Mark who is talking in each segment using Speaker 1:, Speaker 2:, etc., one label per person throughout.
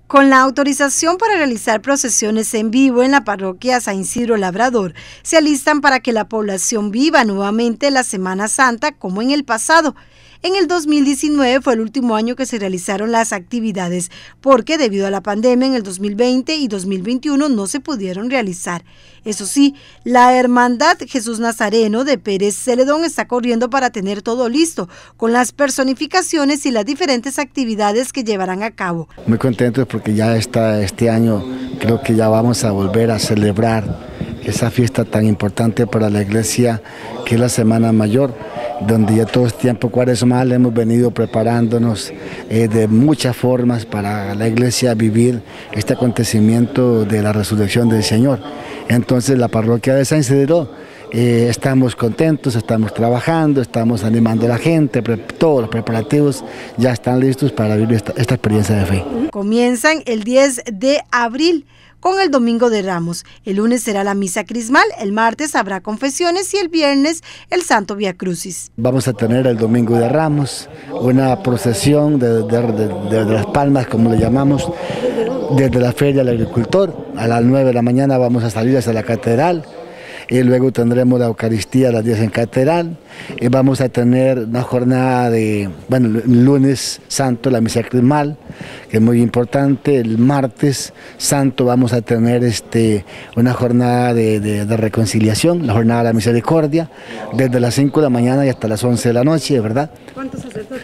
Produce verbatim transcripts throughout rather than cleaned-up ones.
Speaker 1: Con la autorización para realizar procesiones en vivo en la parroquia San Isidro Labrador, se alistan para que la población viva nuevamente la Semana Santa como en el pasado. En el dos mil diecinueve fue el último año que se realizaron las actividades, porque debido a la pandemia en el dos mil veinte y dos mil veintiuno no se pudieron realizar. Eso sí, la Hermandad Jesús Nazareno de Pérez Celedón está corriendo para tener todo listo, con las personificaciones y las diferentes actividades que llevarán a cabo.
Speaker 2: Muy contentos porque ya está este año, creo que ya vamos a volver a celebrar esa fiesta tan importante para la iglesia, que es la Semana Mayor, donde ya todo este tiempo cuaresmal hemos venido preparándonos eh, de muchas formas para la iglesia vivir este acontecimiento de la resurrección del Señor. Entonces la parroquia de San Isidro eh, estamos contentos, estamos trabajando, estamos animando a la gente, todos los preparativos ya están listos para vivir esta, esta experiencia de fe.
Speaker 1: Comienzan el diez de abril. Con el Domingo de Ramos. El lunes será la misa crismal, el martes habrá confesiones y el viernes el Santo Vía Crucis.
Speaker 2: Vamos a tener el Domingo de Ramos, una procesión de, de, de, de, de las palmas, como le llamamos, desde la Feria del Agricultor. A las nueve de la mañana vamos a salir hacia la catedral. Y luego tendremos la Eucaristía a las diez en Catedral, y vamos a tener una jornada de, bueno, el lunes santo, la misa crismal, que es muy importante. El martes santo vamos a tener este, una jornada de, de, de reconciliación, la jornada de la misericordia, desde las cinco de la mañana y hasta las once de la noche, ¿verdad? ¿Cuántos sacerdotes?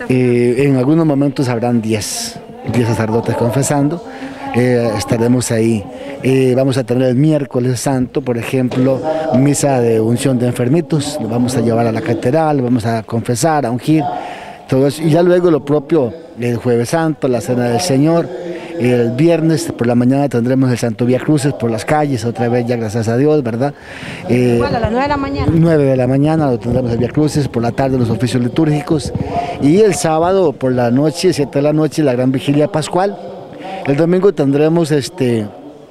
Speaker 2: Eh, en algunos momentos habrán diez, diez sacerdotes confesando. Eh, estaremos ahí. Eh, vamos a tener el miércoles santo, por ejemplo, misa de unción de enfermitos, lo vamos a llevar a la catedral, vamos a confesar, a ungir, todo eso. Y ya luego lo propio, el jueves santo, la cena del Señor. El viernes por la mañana tendremos el Santo Vía Crucis por las calles, otra vez ya gracias a Dios, ¿verdad? Eh,
Speaker 1: ¿Cuál? A las nueve de la mañana.
Speaker 2: nueve de la mañana lo tendremos el Vía Crucis, por la tarde los oficios litúrgicos. Y el sábado por la noche, siete de la noche, la gran vigilia pascual. El domingo tendremos este,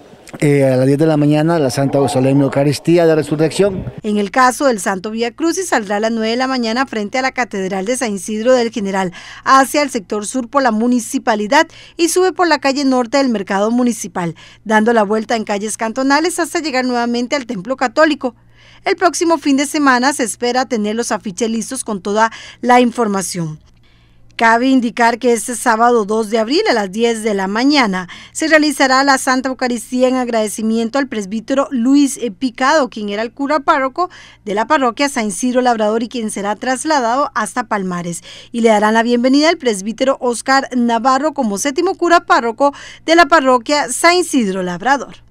Speaker 2: eh, a las diez de la mañana la Santa Solemne Eucaristía de Resurrección.
Speaker 1: En el caso del Santo Vía Crucis saldrá a las nueve de la mañana frente a la Catedral de San Isidro del General hacia el sector sur por la municipalidad y sube por la calle norte del Mercado Municipal, dando la vuelta en calles cantonales hasta llegar nuevamente al Templo Católico. El próximo fin de semana se espera tener los afiches listos con toda la información. Cabe indicar que este sábado dos de abril a las diez de la mañana se realizará la Santa Eucaristía en agradecimiento al presbítero Luis Picado, quien era el cura párroco de la parroquia San Isidro Labrador y quien será trasladado hasta Palmares. Y le darán la bienvenida al presbítero Oscar Navarro como séptimo cura párroco de la parroquia San Isidro Labrador.